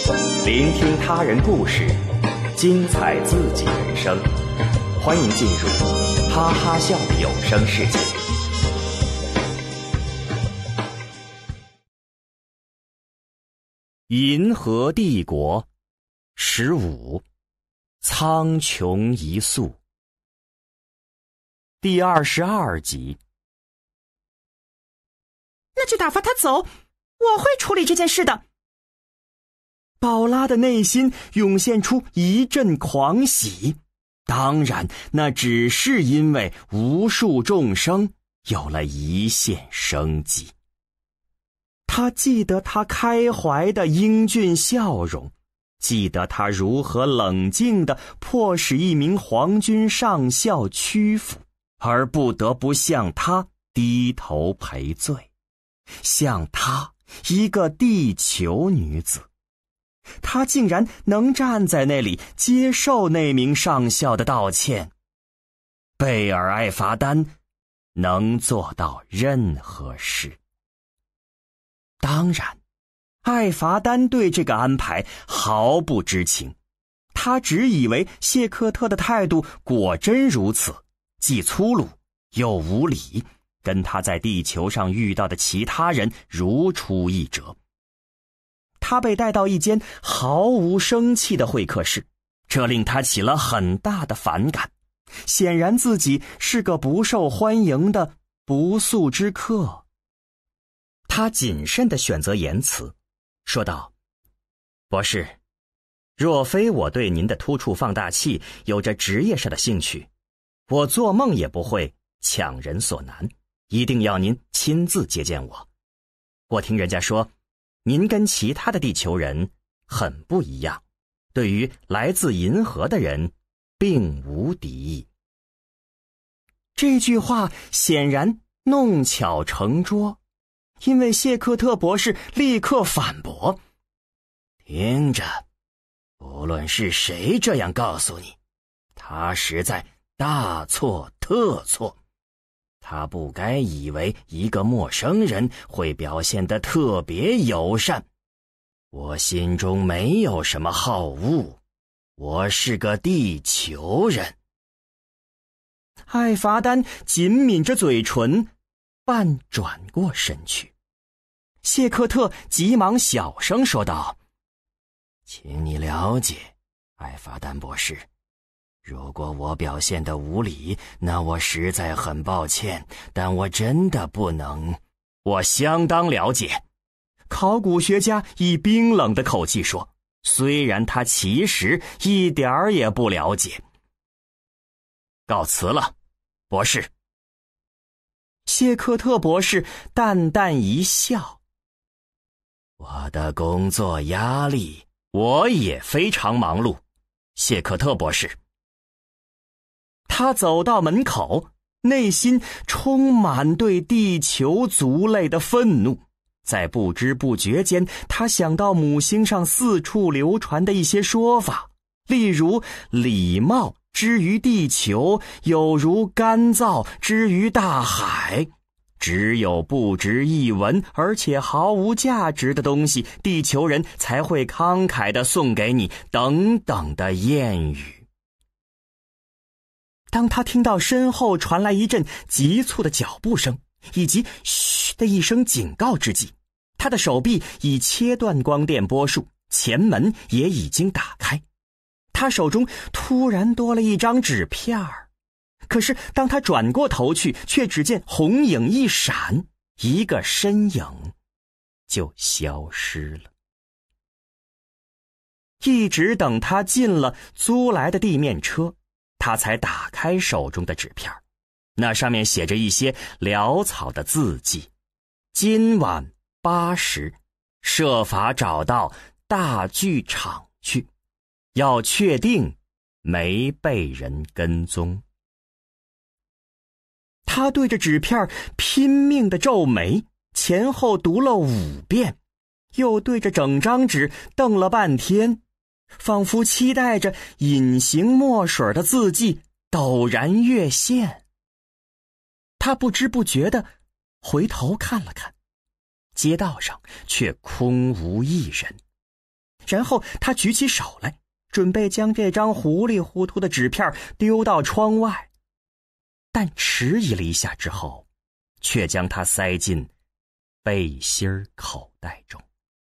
聆听他人故事，精彩自己人生。欢迎进入哈哈笑有声世界。银河帝国15，苍穹一粟，第22集。 那就打发他走，我会处理这件事的。 宝拉的内心涌现出一阵狂喜，当然那只是因为无数众生有了一线生机。他记得他开怀的英俊笑容，记得他如何冷静地迫使一名皇军上校屈服，而不得不向他低头赔罪，向他一个地球女子。他竟然能站在那里接受那名上校的道歉。贝尔艾伐丹能做到任何事。当然，艾伐丹对这个安排毫不知情，他只以为谢克特的态度果真如此，既粗鲁又无礼，跟他在地球上遇到的其他人如出一辙。他被带到一间毫无生气的会客室，这令他起了很大的反感。显然自己是个不受欢迎的不速之客。他谨慎地选择言辞，说道：博士，若非我对您的突触放大器有着职业上的兴趣，我做梦也不会强人所难，一定要您亲自接见我。我听人家说您跟其他的地球人很不一样，对于来自银河的人并无敌意。这句话显然弄巧成拙，因为谢克特博士立刻反驳：听着，不论是谁这样告诉你，他实在大错特错。他不该以为一个陌生人会表现得特别友善。我心中没有什么好恶，我是个地球人。艾伐丹紧抿着嘴唇，半转过身去。谢克特急忙小声说道：请你了解，艾伐丹博士，如果我表现得无礼，那我实在很抱歉，但我真的不能。我相当了解，考古学家以冰冷的口气说，虽然他其实一点儿也不了解。告辞了，博士。谢克特博士淡淡一笑：我的工作压力，我也非常忙碌，谢克特博士。他走到门口，内心充满对地球族类的愤怒。在不知不觉间，他想到母星上四处流传的一些说法，例如礼貌之于地球，有如干燥之于大海。只有不值一文而且毫无价值的东西，地球人才会慷慨地送给你，等等的谚语。当他听到身后传来一阵急促的脚步声，以及嘘的一声警告之际，他的手臂已切断光电波束，前门也已经打开。他手中突然多了一张纸片儿，可是当他转过头去，却只见红影一闪，一个身影就消失了。一直等他进了租来的地面车，他才打开手中的纸片，那上面写着一些潦草的字迹：今晚8时，设法找到大剧场去，要确定没被人跟踪。他对着纸片拼命地皱眉，前后读了5遍，又对着整张纸瞪了半天，仿佛期待着隐形墨水的字迹陡然跃现。他不知不觉地回头看了看，街道上却空无一人。 然后他举起手来，准备将这张糊里糊涂的纸片丢到窗外，但迟疑了一下之后，却将它塞进背心口袋中。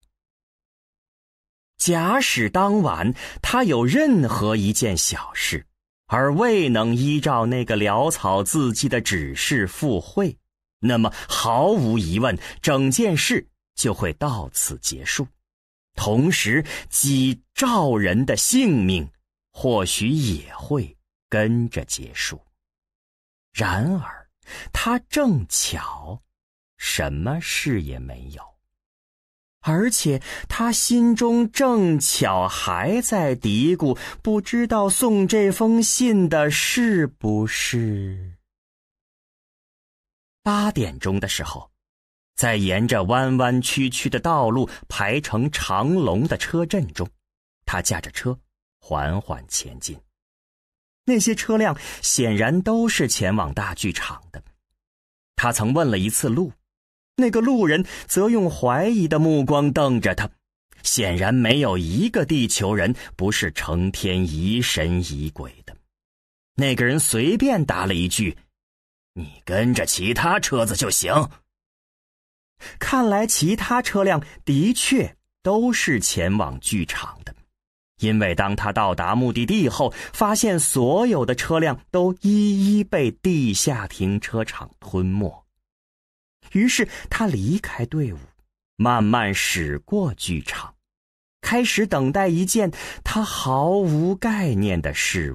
假使当晚他有任何一件小事，而未能依照那个潦草字迹的指示赴会，那么毫无疑问，整件事就会到此结束，同时几兆人的性命或许也会跟着结束。然而他正巧什么事也没有，而且他心中正巧还在嘀咕，不知道送这封信的是不是。8点钟的时候，在沿着弯弯曲曲的道路排成长龙的车阵中，他驾着车缓缓前进。那些车辆显然都是前往大剧场的。他曾问了一次路，那个路人则用怀疑的目光瞪着他，显然没有一个地球人不是成天疑神疑鬼的。那个人随便答了一句：“你跟着其他车子就行。”看来其他车辆的确都是前往剧场的，因为当他到达目的地后，发现所有的车辆都一一被地下停车场吞没。于是他离开队伍，慢慢驶过剧场，开始等待一件他毫无概念的事物。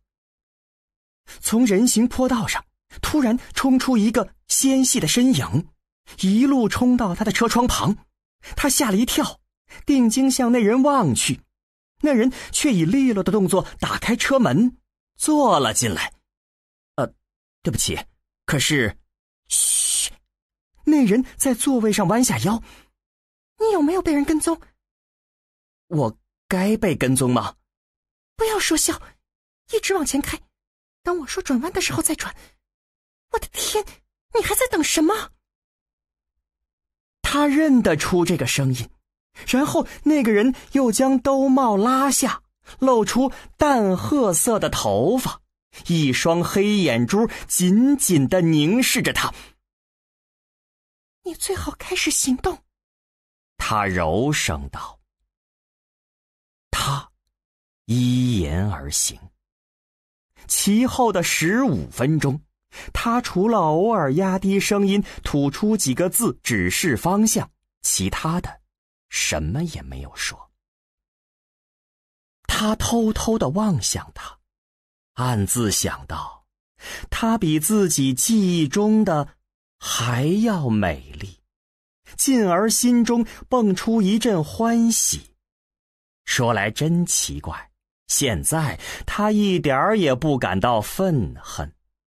从人行坡道上突然冲出一个纤细的身影，一路冲到他的车窗旁。他吓了一跳，定睛向那人望去，那人却以利落的动作打开车门坐了进来。对不起，可是……嘘！那人在座位上弯下腰。 你有没有被人跟踪？ 我该被跟踪吗？ 不要说笑，一直往前开，当我说转弯的时候再转。我的天，你还在等什么？ 他认得出这个声音，然后那个人又将兜帽拉下，露出淡褐色的头发，一双黑眼珠紧紧地凝视着他。 你最好开始行动， 他柔声道。他依言而行。其后的15分钟，他除了偶尔压低声音吐出几个字指示方向，其他的什么也没有说。他偷偷地望向他，暗自想到，他比自己记忆中的还要美丽，进而心中蹦出一阵欢喜。说来真奇怪，现在他一点儿也不感到愤恨。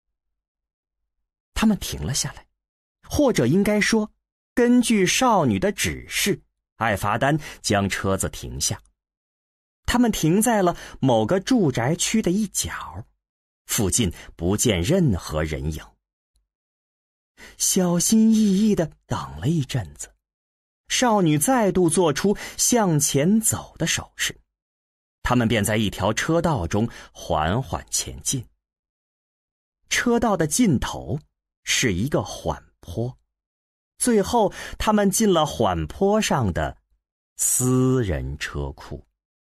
他们停了下来，或者应该说，根据少女的指示，艾罚丹将车子停下。他们停在了某个住宅区的一角，附近不见任何人影。小心翼翼地等了一阵子，少女再度做出向前走的手势，他们便在一条车道中缓缓前进。车道的尽头是一个缓坡，最后他们进了缓坡上的私人车库。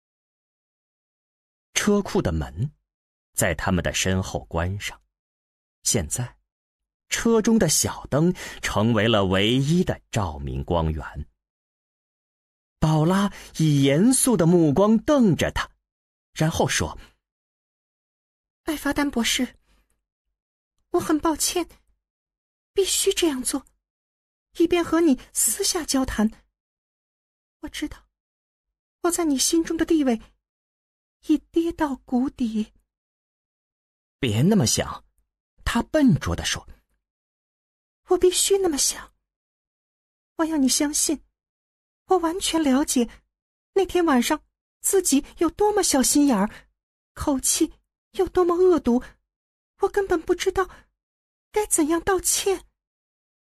车库的门在他们的身后关上，现在车中的小灯成为了唯一的照明光源。宝拉以严肃的目光瞪着他，然后说：“ 艾罚丹博士，我很抱歉，必须这样做，以便和你私下交谈。我知道，我在你心中的地位已跌到谷底。” 别那么想，他笨拙地说。 我必须那么想。我要你相信，我完全了解那天晚上自己有多么小心眼儿，口气有多么恶毒，我根本不知道该怎样道歉。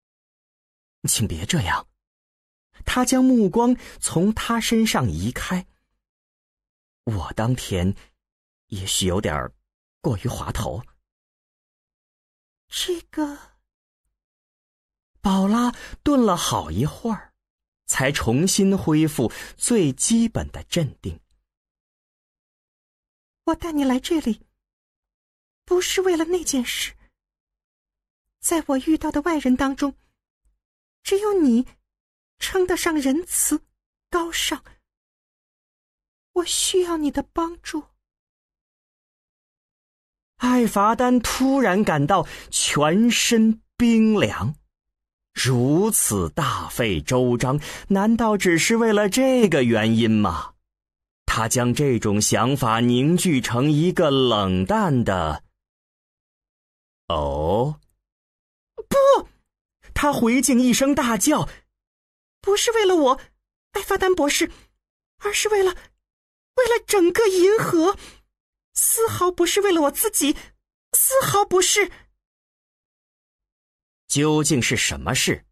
请别这样。他将目光从他身上移开， 我当天也许有点过于滑头。 这个…… 宝拉顿了好一会儿，才重新恢复最基本的镇定。 我带你来这里，不是为了那件事。在我遇到的外人当中，只有你称得上仁慈、高尚。我需要你的帮助。 艾伐丹突然感到全身冰凉，如此大费周章，难道只是为了这个原因吗？他将这种想法凝聚成一个冷淡的“哦”。 不！ 他回敬一声大叫， 不是为了我，艾伐丹博士，而是为了整个银河，丝毫不是为了我自己，丝毫不是。 究竟是什么事？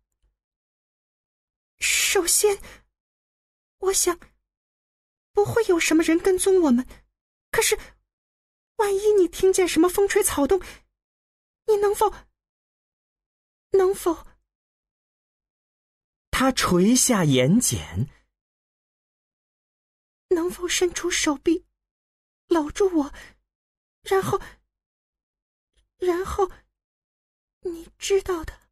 首先，我想不会有什么人跟踪我们，可是万一你听见什么风吹草动，你能否…… 他垂下眼睑， 能否伸出手臂搂住我，然后你知道的。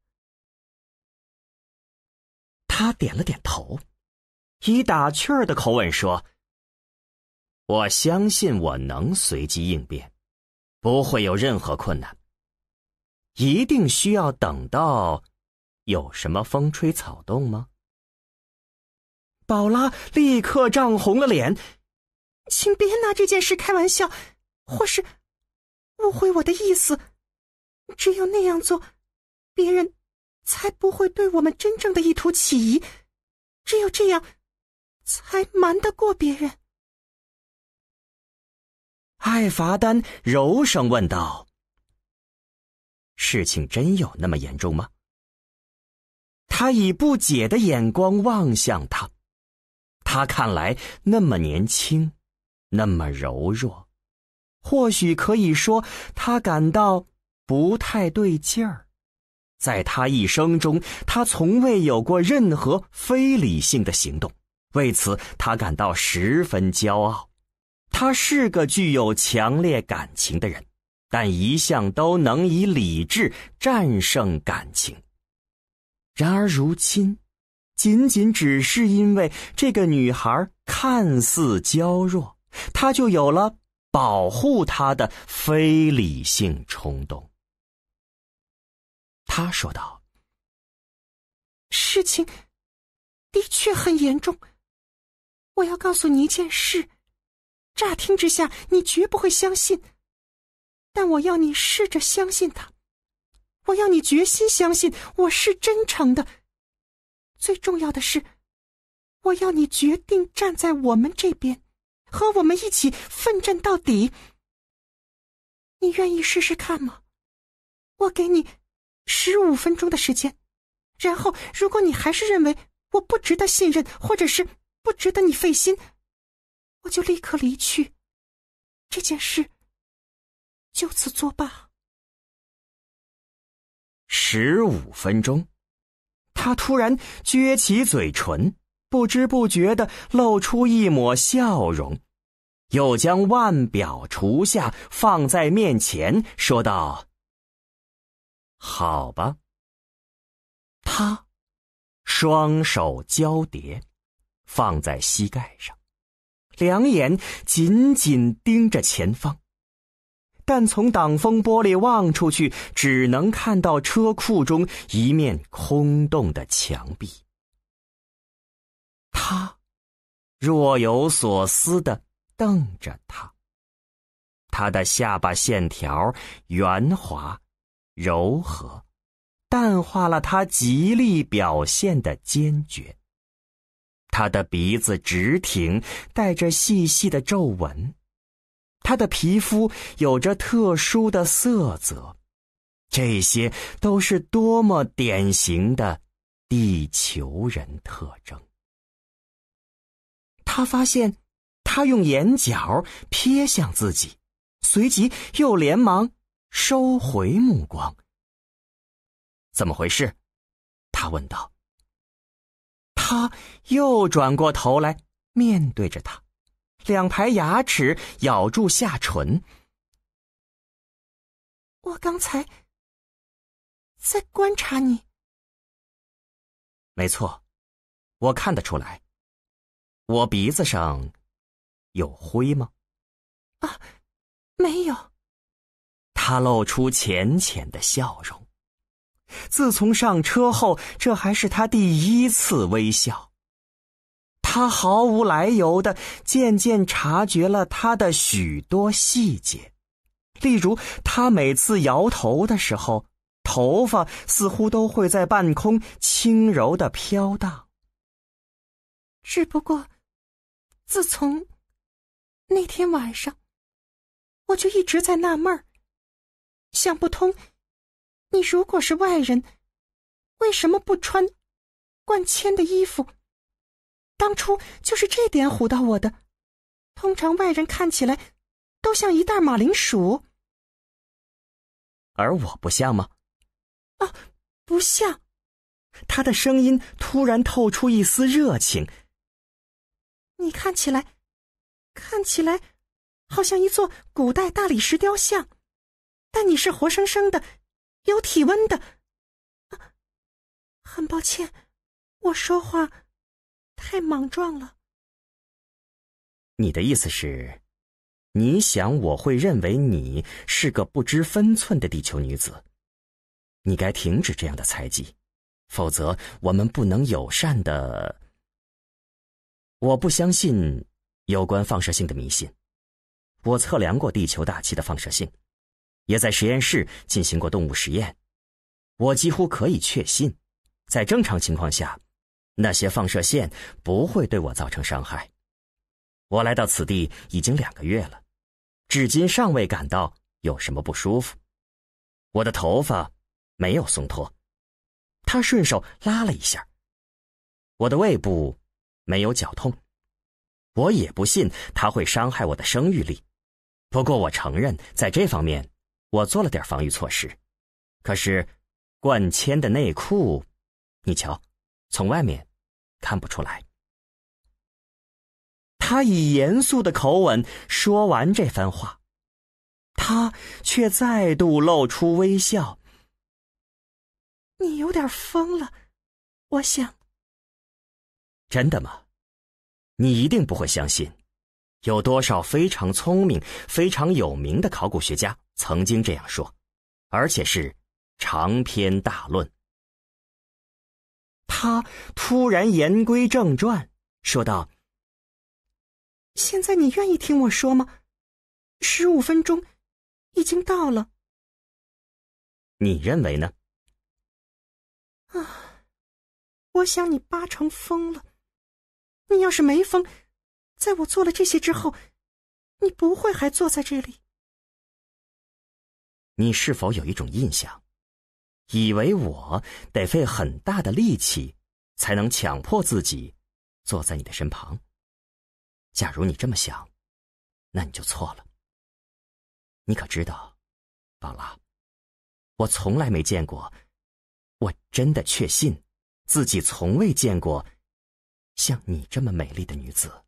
他点了点头，以打趣儿的口吻说：“我相信我能随机应变，不会有任何困难。一定需要等到有什么风吹草动吗？”宝拉立刻涨红了脸， 请别拿这件事开玩笑，或是误会我的意思。只有那样做，别人才不会对我们真正的意图起疑，只有这样才瞒得过别人。 艾伐丹柔声问道：“事情真有那么严重吗？”他以不解的眼光望向他，他看来那么年轻，那么柔弱，或许可以说他感到不太对劲儿。在他一生中，他从未有过任何非理性的行动，为此他感到十分骄傲。他是个具有强烈感情的人，但一向都能以理智战胜感情。然而如今，仅仅只是因为这个女孩看似娇弱，他就有了保护她的非理性冲动。他说道：“ 事情的确很严重。我要告诉你一件事，乍听之下你绝不会相信，但我要你试着相信它。我要你决心相信我是真诚的。最重要的是，我要你决定站在我们这边，和我们一起奋战到底。你愿意试试看吗？我给你15分钟的时间，然后如果你还是认为我不值得信任，或者是不值得你费心，我就立刻离去。这件事就此作罢。 15分钟，他突然撅起嘴唇，不知不觉地露出一抹笑容，又将腕表除下放在面前，说道：“好吧。”他双手交叠，放在膝盖上，两眼紧紧盯着前方，但从挡风玻璃望出去，只能看到车库中一面空洞的墙壁。他若有所思地瞪着他，他的下巴线条圆滑柔和，淡化了他极力表现的坚决。他的鼻子直挺，带着细细的皱纹，他的皮肤有着特殊的色泽，这些都是多么典型的地球人特征。他发现他用眼角瞥向自己，随即又连忙收回目光。怎么回事？他问道。他又转过头来面对着他，两排牙齿咬住下唇。 我刚才在观察你。 没错，我看得出来。我鼻子上有灰吗？ 啊，没有。 他露出浅浅的笑容。自从上车后，这还是他第一次微笑。他毫无来由地渐渐察觉了他的许多细节，例如他每次摇头的时候，头发似乎都会在半空轻柔地飘荡。 只不过自从那天晚上，我就一直在纳闷儿，想不通你如果是外人，为什么不穿灌铅的衣服？当初就是这点唬到我的。通常外人看起来都像一袋马铃薯。 而我不像吗？ 啊，不像。 他的声音突然透出一丝热情。 你看起来好像一座古代大理石雕像，但你是活生生的，有体温的。很抱歉，我说话太莽撞了。 你的意思是，你想我会认为你是个不知分寸的地球女子？你该停止这样的猜忌，否则我们不能友善的。我不相信有关放射性的迷信。我测量过地球大气的放射性，也在实验室进行过动物实验。我几乎可以确信，在正常情况下，那些放射线不会对我造成伤害。我来到此地已经2个月了，至今尚未感到有什么不舒服。我的头发没有松脱，他顺手拉了一下。我的胃部没有绞痛，我也不信它会伤害我的生育力。不过我承认，在这方面我做了点防御措施。可是灌铅的内裤，你瞧，从外面看不出来。他以严肃的口吻说完这番话，他却再度露出微笑。 你有点疯了，我想。 真的吗？你一定不会相信，有多少非常聪明、非常有名的考古学家曾经这样说，而且是长篇大论。他突然言归正传，说道： 现在你愿意听我说吗？15分钟已经到了。 你认为呢？ 我想你80%疯了。你要是没疯，在我做了这些之后，你不会还坐在这里。 你是否有一种印象，以为我得费很大的力气才能强迫自己坐在你的身旁？假如你这么想，那你就错了。你可知道，宝拉，我从来没见过，我真的确信自己从未见过像你这么美丽的女子。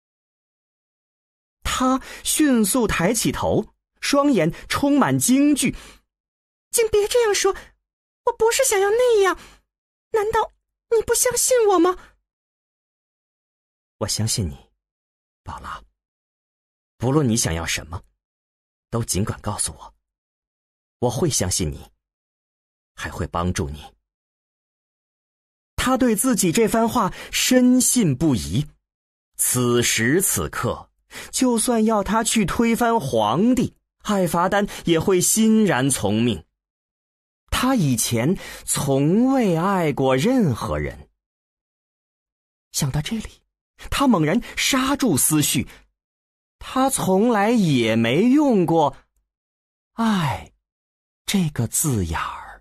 她迅速抬起头，双眼充满惊惧。 请别这样说，我不是想要那样。难道你不相信我吗？ 我相信你，宝拉。不论你想要什么，都尽管告诉我，我会相信你，还会帮助你。他对自己这番话深信不疑。此时此刻，就算要他去推翻皇帝，艾伐丹也会欣然从命。他以前从未爱过任何人。想到这里，他猛然刹住思绪。他从来也没用过“爱”这个字眼儿。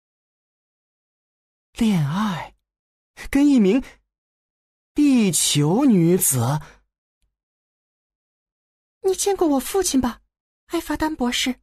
恋爱，跟一名地球女子你见过我父亲吧，艾法丹博士？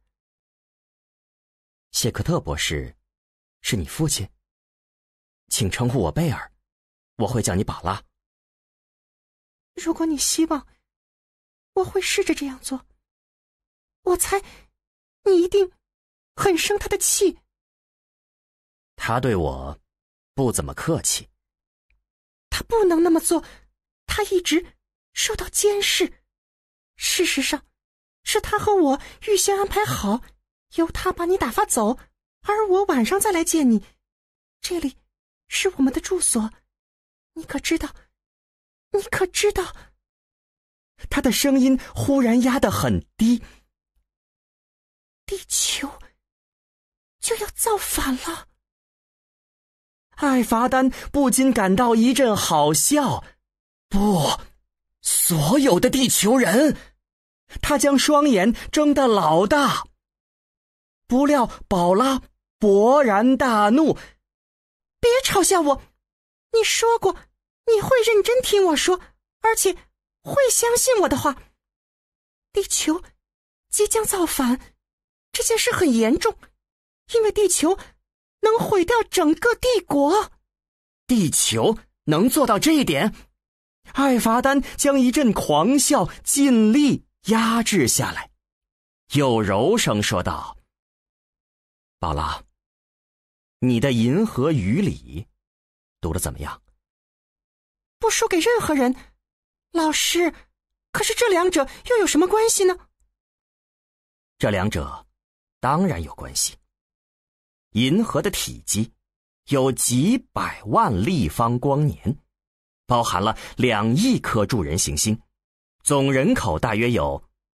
谢克特博士，是你父亲？请称呼我贝尔，我会叫你宝拉。 如果你希望，我会试着这样做。我猜，你一定很生他的气。 他对我不怎么客气。 他不能那么做，他一直受到监视。事实上，是他和我预先安排好，由他把你打发走，而我晚上再来见你。这里是我们的住所，你可知道？你可知道？ 他的声音忽然压得很低。 地球就要造反了。 艾伐丹不禁感到一阵好笑。不，所有的地球人。他将双眼睁得老大。不料宝拉勃然大怒。 别嘲笑我，你说过你会认真听我说，而且会相信我的话。地球即将造反，这件事很严重，因为地球能毁掉整个帝国。 地球能做到这一点？艾伐丹将一阵狂笑尽力压制下来，又柔声说道：宝拉，你的《银河语里》读得怎么样？ 不输给任何人。老师，可是这两者又有什么关系呢？ 这两者当然有关系。银河的体积有几百万立方光年，包含了2亿颗助人行星，总人口大约有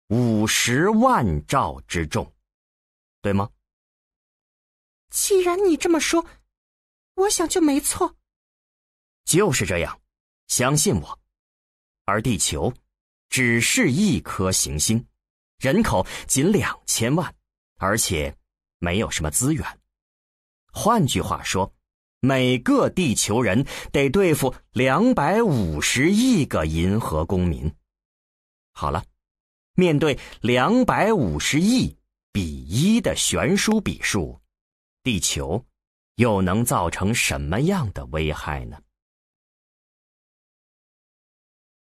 50万兆之众，对吗？ 既然你这么说，我想就没错。 就是这样，相信我。而地球只是一颗行星，人口仅2000万，而且没有什么资源。换句话说，每个地球人得对付250亿个银河公民。好了，面对250亿比1的悬殊比数，地球又能造成什么样的危害呢？